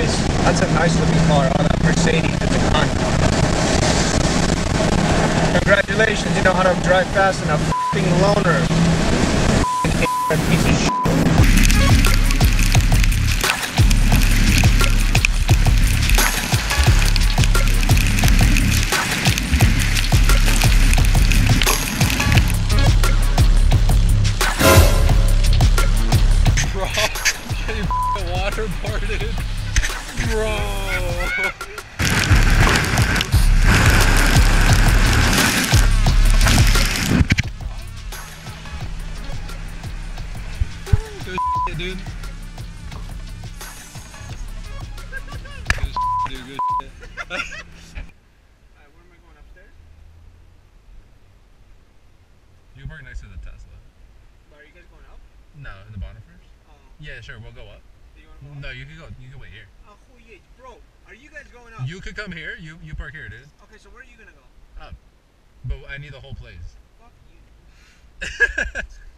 nice. That's a nice looking car. Oh, that Mercedes. It's a cunt. Congratulations, you know how to drive fast enough. F***ing loner. F***ing piece of shit. Bro, getting waterboarded. Bro. Good shit, dude. Good shit, dude. Good shit. Alright, where am I going, upstairs? You can park next to the Tesla. Are you guys going up? No, in the bottom first. Oh. Yeah, sure. We'll go up. Do you want to go up? No, you can go. You can wait here. Oh, bro, are you guys going up? You could come here. You park here, dude. Okay, so where are you gonna go? Up. But I need the whole place. Fuck you.